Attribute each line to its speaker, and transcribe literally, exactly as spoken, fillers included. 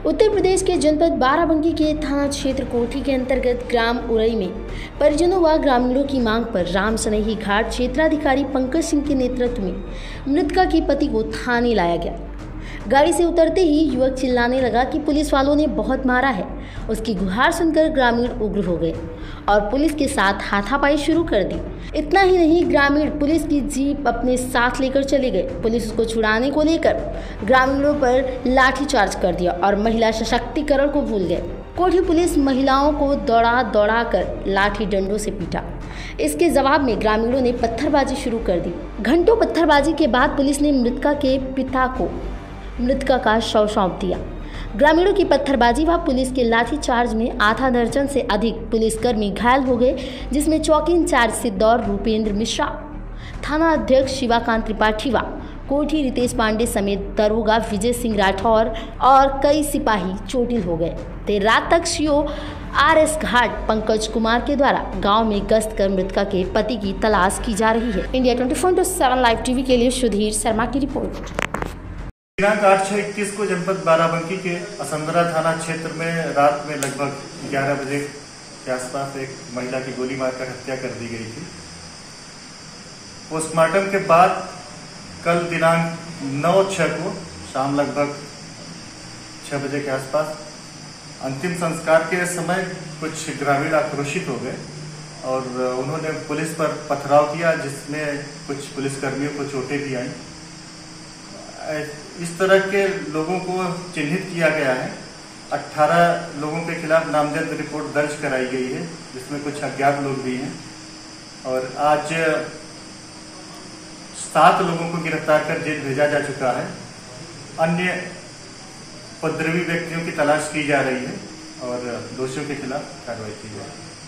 Speaker 1: उत्तर प्रदेश के जनपद बाराबंकी के थाना क्षेत्र कोठी के अंतर्गत ग्राम उरई में परिजनों व ग्रामीणों की मांग पर राम सनेही घाट क्षेत्राधिकारी पंकज सिंह के नेतृत्व में मृतका के पति को थाने लाया गया। गाड़ी से उतरते ही युवक चिल्लाने लगा कि पुलिस वालों ने बहुत मारा है। उसकी गुहार सुनकर ग्रामीण उग्र हो गए और पुलिस के साथ हाथापाई शुरू कर दी। इतना ही नहीं, ग्रामीण पुलिस की जीप अपने साथ लेकर चले गए। पुलिस उसको छुड़ाने को लेकर ग्रामीणों पर लाठीचार्ज कर दिया और महिला सशक्तिकरण को भूल गए। कोठी पुलिस महिलाओं को दौड़ा दौड़ा कर लाठी डंडों से पीटा। इसके जवाब में ग्रामीणों ने पत्थरबाजी शुरू कर दी। घंटों पत्थरबाजी के बाद पुलिस ने मृतका के पिता को मृतका का शव सौंप दिया। ग्रामीणों की पत्थरबाजी व पुलिस के लाठीचार्ज में आधा दर्जन से अधिक पुलिसकर्मी घायल हो गए, जिसमें चौकी इंचार्ज सिद्धौर रूपेंद्र मिश्रा, थाना अध्यक्ष शिवाकांत त्रिपाठी व कोठी रितेश पांडे समेत दरोगा विजय सिंह राठौर और कई सिपाही चोटिल हो गए। देर रात तक सीओ आर एस घाट पंकज कुमार के द्वारा गांव में गश्त कर मृतका के पति की तलाश की जा रही है। India twenty four into seven live TV के लिए सुधीर शर्मा की रिपोर्ट।
Speaker 2: दिनांक आठ छह इक्कीस को जनपद बाराबंकी के असंदरा थाना क्षेत्र में रात में लगभग ग्यारह बजे के आसपास एक महिला की गोली मारकर हत्या कर दी गई थी। पोस्टमार्टम के बाद कल दिनांक नौ छह को शाम लगभग छह बजे के आसपास अंतिम संस्कार के समय कुछ ग्रामीण आक्रोशित हो गए और उन्होंने पुलिस पर पथराव किया, जिसमें कुछ पुलिसकर्मियों को चोटें भी आई। इस तरह के लोगों को चिन्हित किया गया है। अठारह लोगों के खिलाफ नामजद रिपोर्ट दर्ज कराई गई है, जिसमें कुछ अज्ञात लोग भी हैं और आज सात लोगों को गिरफ्तार कर जेल भेजा जा चुका है। अन्य उपद्रवी व्यक्तियों की तलाश की जा रही है और दोषियों के खिलाफ कार्रवाई की जा रही है।